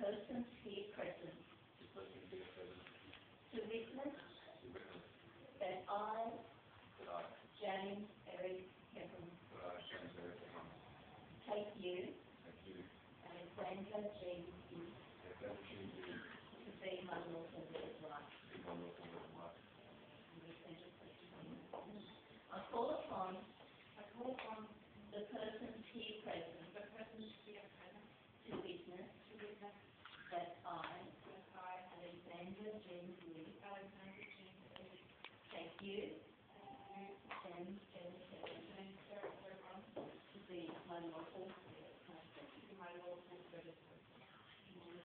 persons here present to witness that I, James Eric Pepham, take you, Alexandra Jean Hughes, to be my lawful wife. I call upon the persons here present to witness that I, Alexandra Jean Hughes, take you, James Eric Pepham, to be my lawful